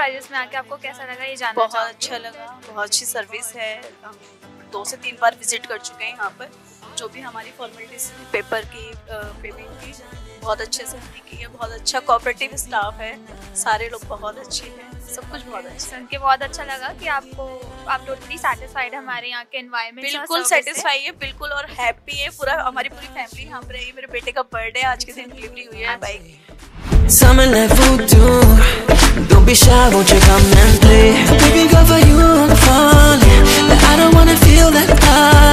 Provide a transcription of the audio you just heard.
Prices में आके आपको कैसा लगा ये जानना बहुत चाहूंगी। अच्छा लगा, बहुत अच्छी सर्विस है। हम 2 से 3 बार विजिट कर चुके हैं यहाँ पर। जो भी हमारी फॉर्मेलिटीज पेपर की पेमेंट की बहुत अच्छे से हमने की है। बहुत अच्छा कोऑपरेटिव स्टाफ है, सारे लोग बहुत अच्छे हैं, सब कुछ बहुत अच्छा है। सुन के बहुत अच्छा लगा कि आप टोटली सेटिस्फाइड हमारे यहाँ के एनवायरनमेंट से और बिल्कुल service से। सेटिस्फाई है, बिल्कुल, और हैप्पी है। हमारी पूरी फैमिली यहाँ पर है। मेरे बेटे का बर्थडे आज के दिन डिलीवरी हुई है bike. Summer like voodoo, don't be shy, won't you come and play? Baby girl, for you I'm falling, but I don't wanna feel that high.